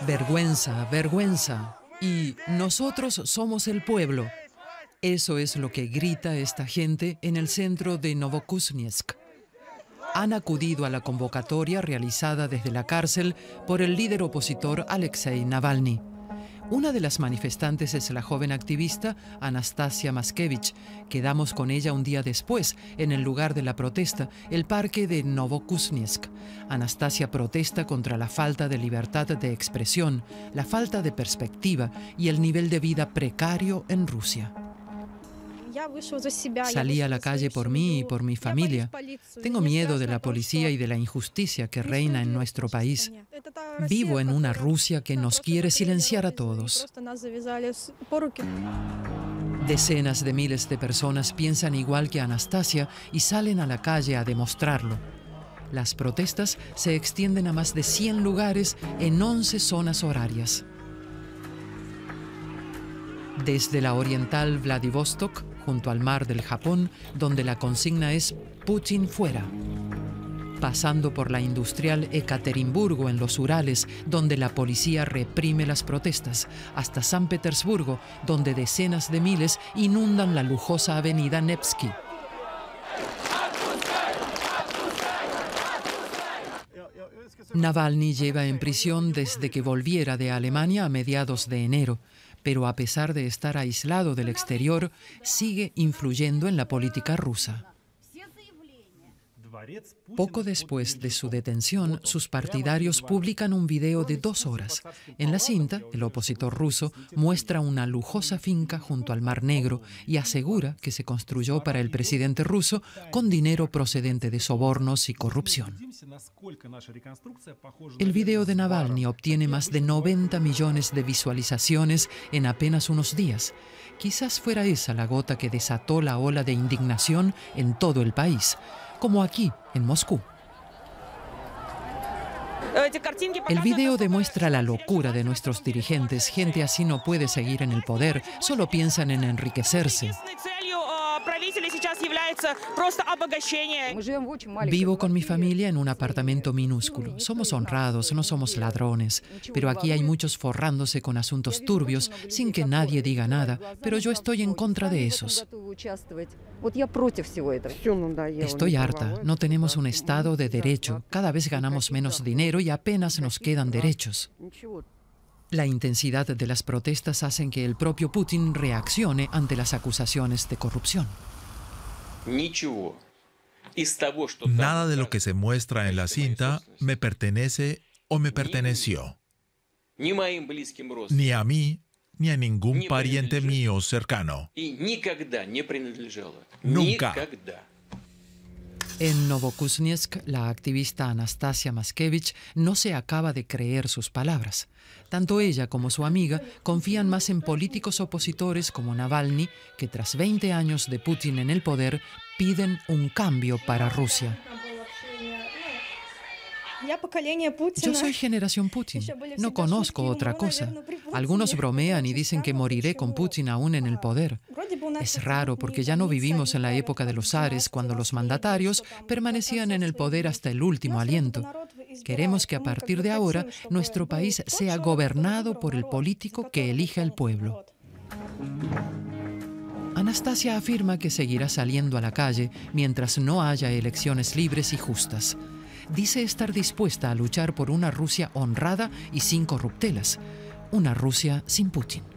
Vergüenza, vergüenza. Y nosotros somos el pueblo. Eso es lo que grita esta gente en el centro de Novokuznetsk. Han acudido a la convocatoria realizada desde la cárcel por el líder opositor Alexei Navalny. Una de las manifestantes es la joven activista Anastasia Maskevich. Quedamos con ella un día después, en el lugar de la protesta, el parque de Novokuznetsk. Anastasia protesta contra la falta de libertad de expresión, la falta de perspectiva y el nivel de vida precario en Rusia. Salí a la calle por mí y por mi familia. Tengo miedo de la policía y de la injusticia que reina en nuestro país. Vivo en una Rusia que nos quiere silenciar a todos. Decenas de miles de personas piensan igual que Anastasia y salen a la calle a demostrarlo. Las protestas se extienden a más de 100 lugares en 11 zonas horarias. Desde la oriental Vladivostok, junto al mar del Japón, donde la consigna es Putin fuera. Pasando por la industrial Ekaterimburgo en los Urales, donde la policía reprime las protestas, hasta San Petersburgo, donde decenas de miles inundan la lujosa avenida Nevsky. Navalny lleva en prisión desde que volviera de Alemania a mediados de enero, pero a pesar de estar aislado del exterior, sigue influyendo en la política rusa. Poco después de su detención, sus partidarios publican un video de 2 horas. En la cinta, el opositor ruso muestra una lujosa finca junto al Mar Negro y asegura que se construyó para el presidente ruso con dinero procedente de sobornos y corrupción. El video de Navalny obtiene más de 90 millones de visualizaciones en apenas unos días. Quizás fuera esa la gota que desató la ola de indignación en todo el país, como aquí, en Moscú. El video demuestra la locura de nuestros dirigentes. Gente así no puede seguir en el poder, solo piensan en enriquecerse. Vivo con mi familia en un apartamento minúsculo. Somos honrados, no somos ladrones, pero aquí hay muchos forrándose con asuntos turbios sin que nadie diga nada, pero yo estoy en contra de esos. Estoy harta, no tenemos un Estado de derecho, cada vez ganamos menos dinero y apenas nos quedan derechos. La intensidad de las protestas hacen que el propio Putin reaccione ante las acusaciones de corrupción. Nada de lo que se muestra en la cinta me pertenece o me perteneció. Ni a mí, ni a ningún pariente mío cercano. Nunca. En Novokuznetsk, la activista Anastasia Maskevich no se acaba de creer sus palabras. Tanto ella como su amiga confían más en políticos opositores como Navalny, que tras 20 años de Putin en el poder, piden un cambio para Rusia. Yo soy generación Putin, no conozco otra cosa. Algunos bromean y dicen que moriré con Putin aún en el poder. Es raro porque ya no vivimos en la época de los zares, cuando los mandatarios permanecían en el poder hasta el último aliento. Queremos que a partir de ahora nuestro país sea gobernado por el político que elija el pueblo. Anastasia afirma que seguirá saliendo a la calle mientras no haya elecciones libres y justas. Dice estar dispuesta a luchar por una Rusia honrada y sin corruptelas, una Rusia sin Putin.